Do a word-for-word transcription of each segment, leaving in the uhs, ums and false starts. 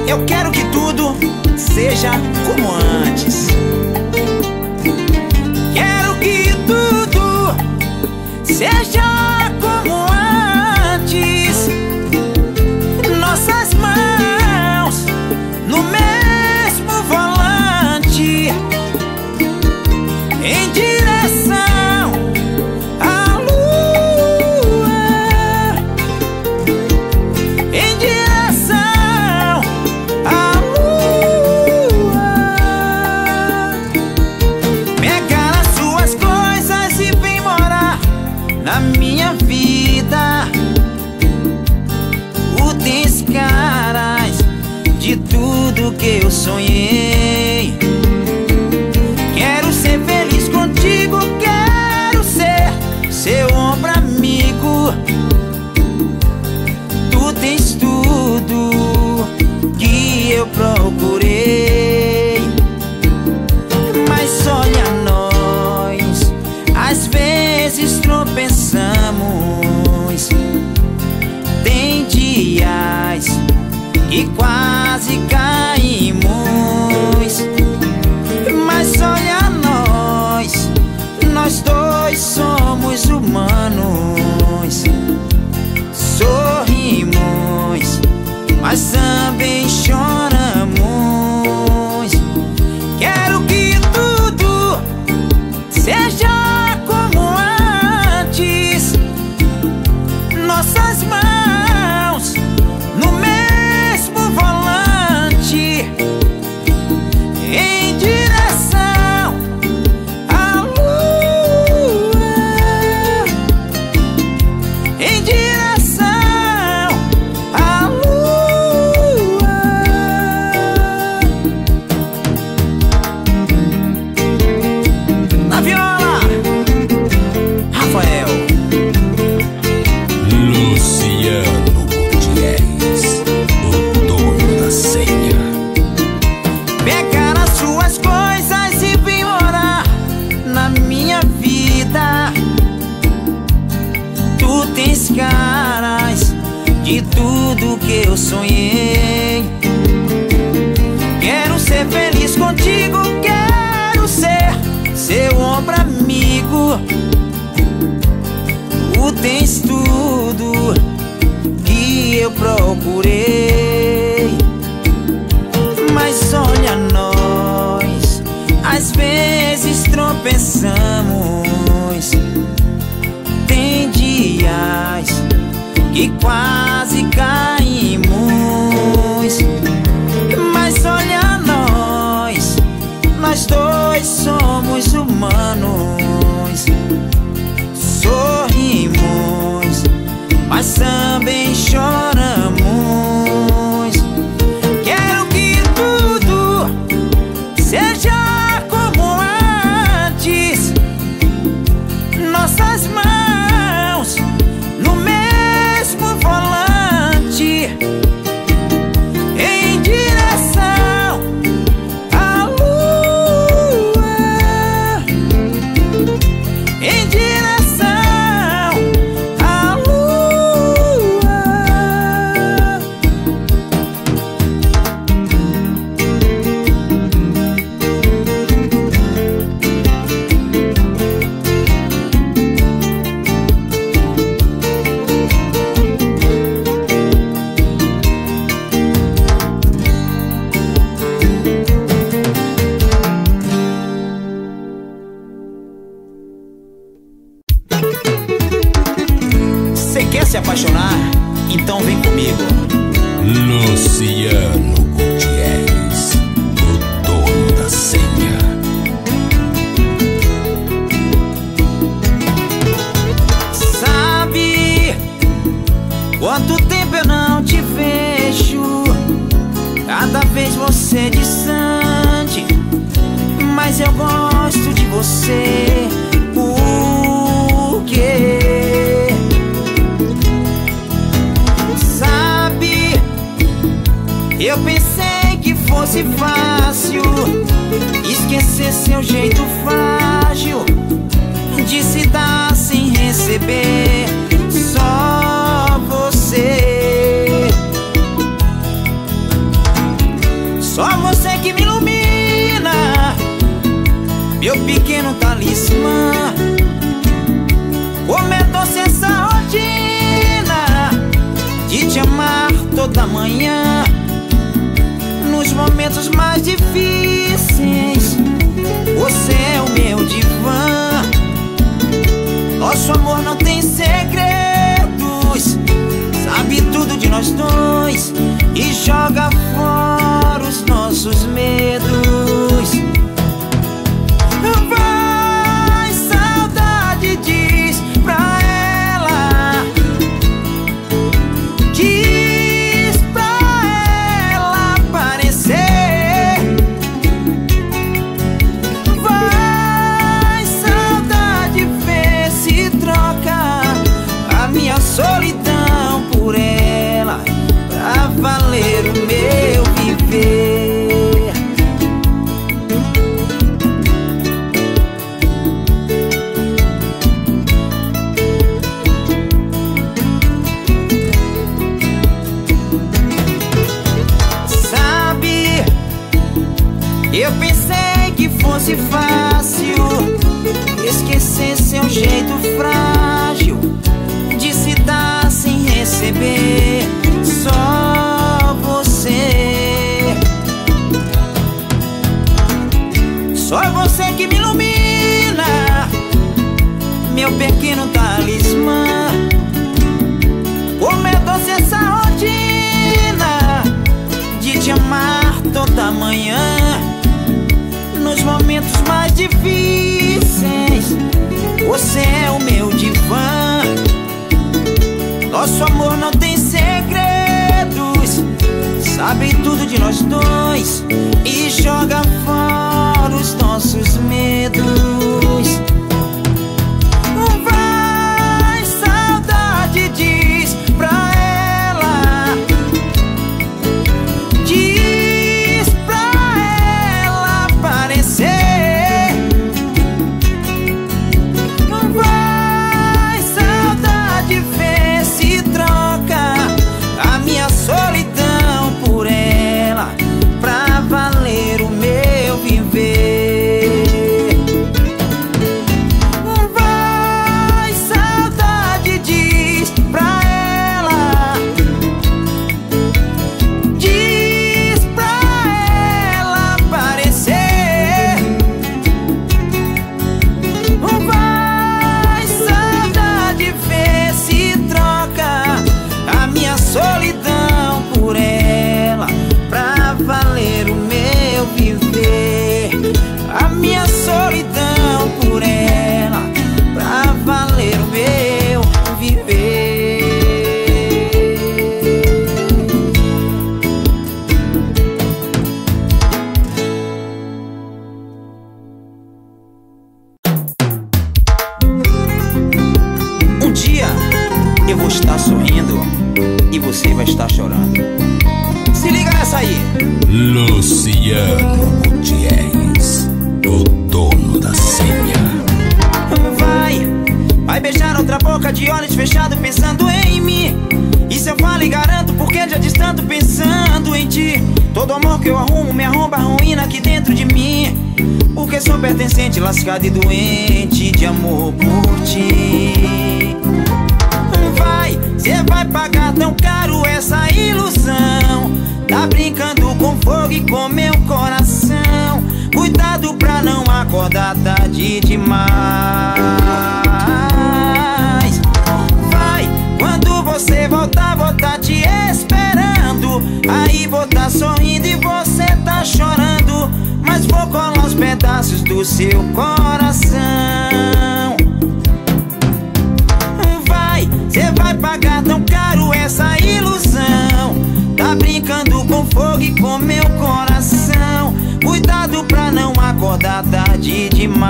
Eu quero que tudo seja como antes. Quero que tudo seja como antes. Nossas mãos no mesmo volante, em direção à lua, em direção à lua. Pegar as suas coisas e vem morar na minha vida. Tu tens caras de tudo que eu sonhei. Quero ser feliz contigo, quero ser seu ombro amigo. Tu tens tudo que eu procurei. Mas olha nós, às vezes tropeçamos. Tem dias que quase caímos. Mas olha nós, nós dois somos humanos. Sorrimos, mas também choramos. Quero que tudo seja como antes. Nossas mãos no mesmo volante, em direção à lua, em direção à lua. Na viola, Rafael. Luciano Gutierrez, o dono da senha. Pegar as suas coisas e vir morar na minha vida. Tu tens caras de tudo que eu sonhei. Quero ser feliz contigo, quero ser seu ombro amigo. Tu tens tudo que eu procurei. Mas olha nós, às vezes tropeçamos. Tem dias que quase caímos. Mas olha nós, nós dois somos humanos. Sorrimos, mas também choramos. Quero que tudo seja como antes. Nossas mãos no mesmo volante, em direção à lua, em direção à lua. Você quer se apaixonar? Então vem comigo. Luciano Gutierrez, o dono da senha. Sabe quanto tempo eu não te vejo? Cada vez você distante, mas eu gosto de você. Por quê? Sabe, eu pensei que fosse fácil esquecer seu jeito frágil de se dar sem receber. Só você pequeno talismã. Começou-se essa rotina de te amar toda manhã. Nos momentos mais difíceis, você é o meu divã. Nosso amor não tem segredos, sabe tudo de nós dois e joga fora os nossos medos. Vai, saudade, diz pra ela, diz pra ela aparecer. Vai, saudade, vê se troca a minha solidão por ela, pra valer o meu viver. Sabe, eu pensei que fosse fácil esquecer seu jeito frágil de se dar sem receber. Só você, só você que me ilumina, meu pequeno talismã. Começou-se essa rotina de te amar toda manhã. Nos momentos mais difíceis, você é o meu divã. Nosso amor não tem segredos, sabe tudo de nós dois e joga fora os nossos medos. Vai, saudade, diz pra ela, diz pra ela aparecer. Vai, saudade, vê se troca a minha solidão por ela, pra valer o meu viver. Vai, saudade, diz pra ela, diz pra ela aparecer. Vai, saudade, vê se troca a minha solidão por ela, pra valer o meu viver. A minha solidão por ela, pra valer o meu viver. Um dia eu vou estar sorrindo e você vai estar chorando. Se liga nessa aí. Luciano Gutierrez, o dono da senha. Vai, vai beijar outra boca de olhos fechados pensando em mim. Isso eu falo e garanto porque já distanto pensando em ti. Todo amor que eu arrumo me arromba a ruína aqui dentro de mim, porque sou pertencente, lascado e doente de amor por ti. Vai, cê vai pagar tão caro essa ilusão. Tá brincando com fogo e com meu coração. Cuidado pra não acordar tarde demais. Vai, quando você voltar, vou tá te esperando. Aí vou tá sorrindo e você tá chorando, mas vou colar os pedaços do seu coração. Vai, cê vai pagar tão caro essa ilusão. Tá brincando com fogo e com meu coração. Cuidado pra não acordar tarde demais.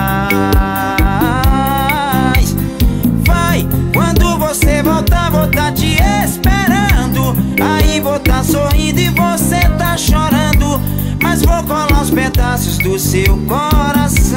Vai, quando você voltar, vou tá te esperando. Aí vou tá sorrindo e você tá chorando, mas vou colar os pedaços do seu coração.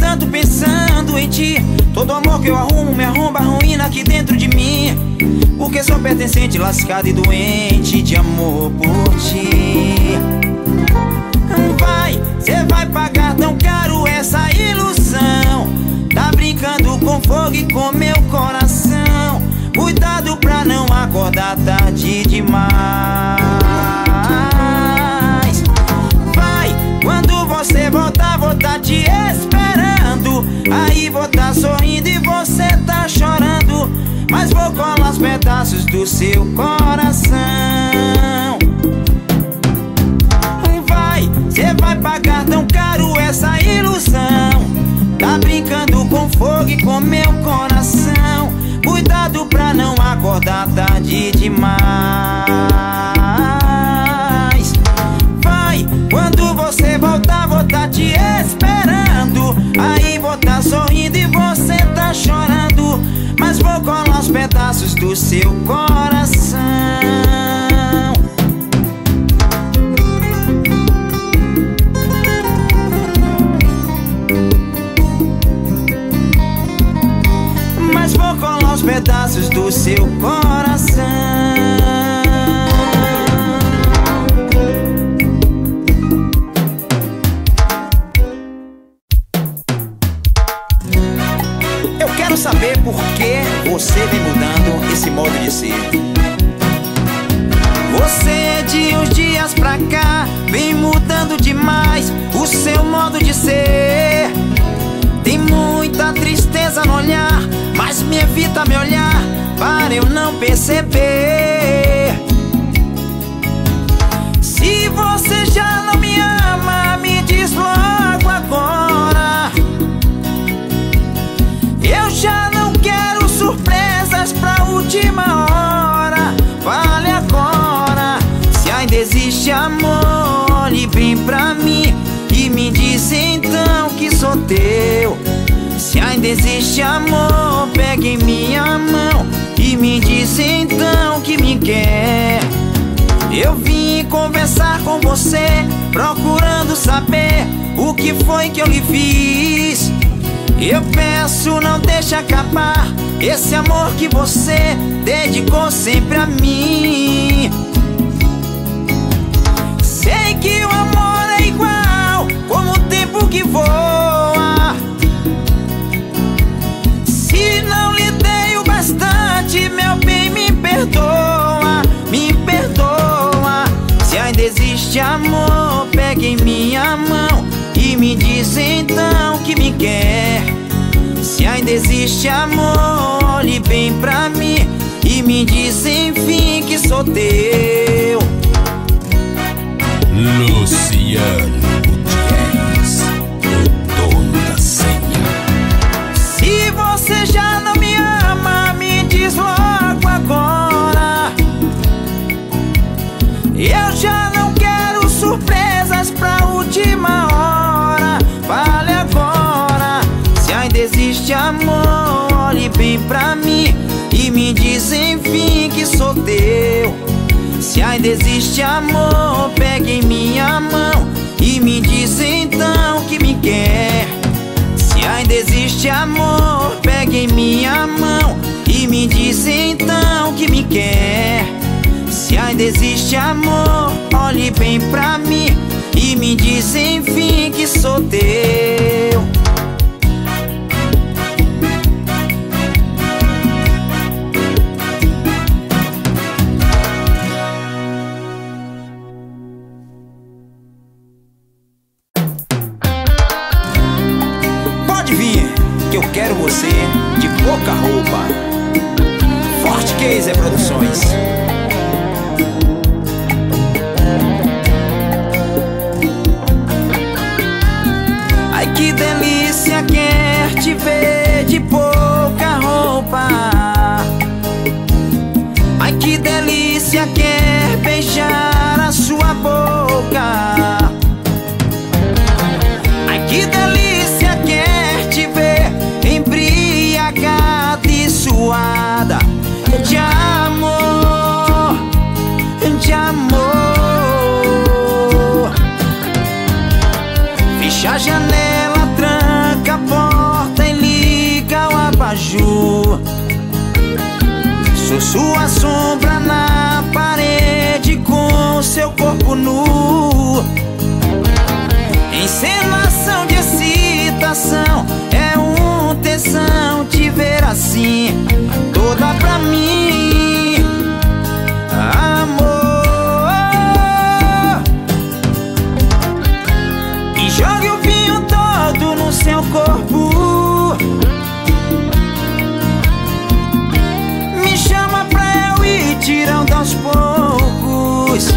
distando pensando em ti. Todo amor que eu arrumo me arromba a ruína aqui dentro de mim, porque sou pertencente, lascado e doente de amor por ti. Vai, cê vai pagar tão caro essa ilusão. Tá brincando com fogo e com meu coração. Cuidado pra não acordar tarde demais. Vai, quando você voltar, vou tá te esperando. Aí vou tá sorrindo e você tá chorando, mas vou colar os pedaços do seu coração. Vai, cê vai pagar tão caro essa ilusão. Tá brincando com fogo e com meu coração. Cuidado pra não acordar tarde demais. Vai, quando você voltar, vou tá te esperando. Aí vou tá sorrindo e você tá chorando, mas vou colar os pedaços do seu coração. Mas vou colar os pedaços do seu coração. Eu quero saber por que você vem mudando esse modo de ser. Você de uns dias pra cá vem mudando demais o seu modo de ser. Tem muita tristeza no olhar, mas me evita me olhar para eu não perceber. Se você já não me ama, me diz logo agora. Eu já não quero surpresas pra última hora. Fale agora, se ainda existe amor, olhe bem pra mim e me diz então que sou teu. Se ainda existe amor, pegue em minha mão e me diz então que me quer. Eu vim conversar com você, procurando saber o que foi que eu lhe fiz. Eu peço, não deixe acabar esse amor que você dedicou sempre a mim. Sei que o amor é igual como o tempo que voa. Se não lhe dei o bastante, meu bem, me perdoa, me perdoa. Se ainda existe amor, pegue em minha mão e me diz então que me quer. Se ainda existe amor, olhe bem pra mim e me diz enfim que sou teu. Luciano Gutierrez, o dono da senha. Se você já não me ama, me diz logo agora. Eu já não quero surpresas pra última hora. Fale agora, se ainda existe amor, olhe bem pra mim e me diz enfim que sou teu. Se ainda existe amor, pegue em minha mão e me diz então que me quer. Se ainda existe amor, pegue em minha mão e me diz então que me quer. Se ainda existe amor, olhe bem pra mim e me diz enfim que sou teu. Pode vir, que eu quero você de pouca roupa. Forte Case Produções. Ai que delícia, quer te ver de pouca roupa. Ai que delícia, quer beijar a sua boca. Ai que delícia, quer te ver embriagada e suada de amor. Sou sua sombra na parede com seu corpo nu. Encenação de excitação, é um tesão te ver assim, toda pra mim, amor. E jogue o vinho todo no seu corpo, me chama pra eu ir tirando aos poucos.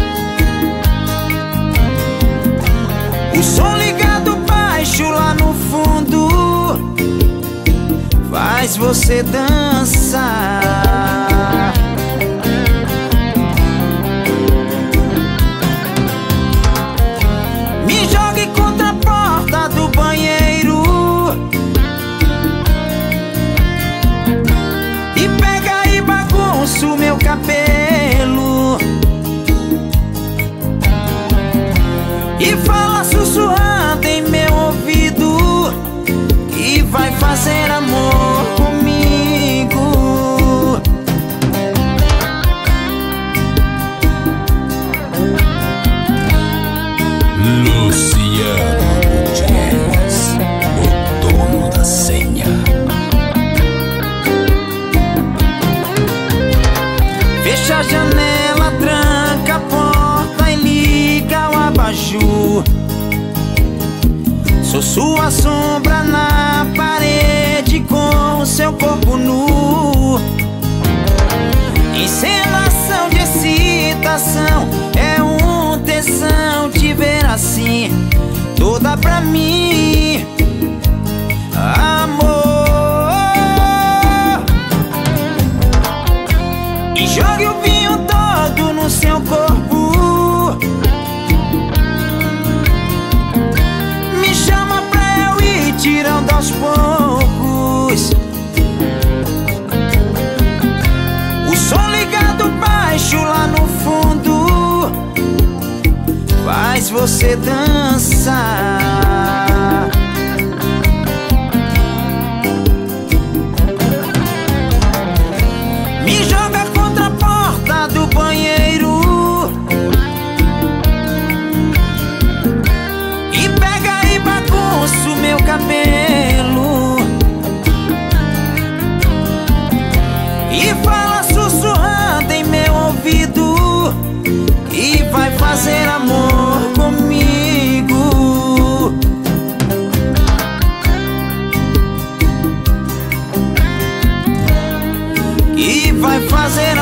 O som ligado baixo lá no fundo faz você dançar. Me jogue contra a porta do banheiro e pega e bagunça o meu cabelo e fala sussurrando em meu ouvido que vai fazer amor comigo. Luciano Gutierrez, o dono da senha. Fecha a janela, tranca a porta e liga o abajur. Sou sua sombra na parede com o seu corpo nu. Encenação de excitação, é um tesão te ver assim, toda pra mim, amor. E jogue o vinho todo no seu corpo, me chama pra eu ir tirando aos poucos. O som ligado baixo lá no fundo faz você dançar. Me joga contra a porta do banheiro e pega e bagunça o meu cabelo e fala sussurrando em meu ouvido e vai fazer amor comigo. E vai fazer